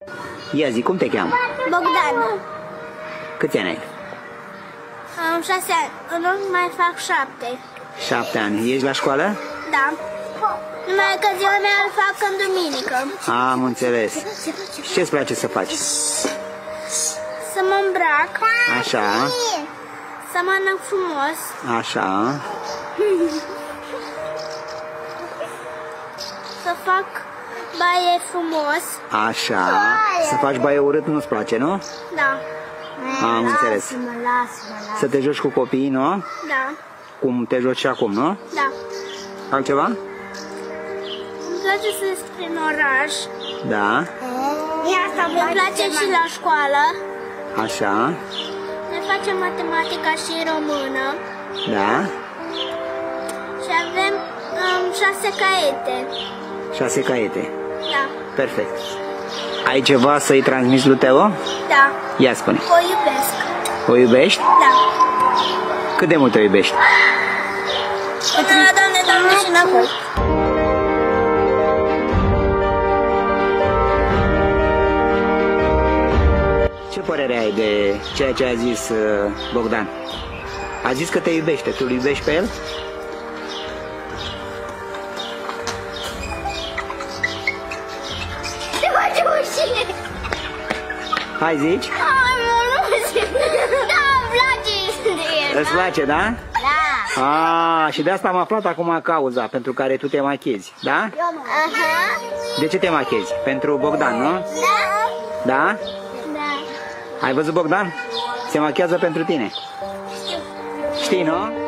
Ia zi, cum te cheamă? Bogdan. Câți ani ai? Am 6 ani. În urmă mai fac 7. 7 ani. Ești la școală? Da. Numai că ziua mea îl fac în duminică. Am înțeles. Și ce-ți place să faci? Să mă îmbrac. Așa. Să mănânc frumos. Așa. Să fac baie frumos. Așa. Să faci baie urât nu-ți place, nu? Da. Am înțeles. Să te joci cu copiii, nu? Da. Cum te joci și acum, nu? Da. Altceva? Îmi place să ies prin oraș. Da. Îmi place și la școală. Așa. Ne facem matematica și română. Da. Și avem 6 caiete. 6 caiete. Da. Perfect. Ai ceva să-i transmiți lui Teo? Da. Ia spune. O iubesc. O iubești? Da. Cât de mult o iubești? Doamne, și înapoi. Ce părere ai de ceea ce a zis Bogdan? A zis că te iubește. Tu îl iubești pe el? Te face rușine. Hai, zici? Da, îmi place de el. Îți place, da? Da. Și de asta am aflat acum cauza pentru care tu te machezi, da? Aha. De ce te machezi? Pentru Bogdan, nu? Da. Da? Da. Ai văzut Bogdan? Se machează pentru tine. Știi, nu?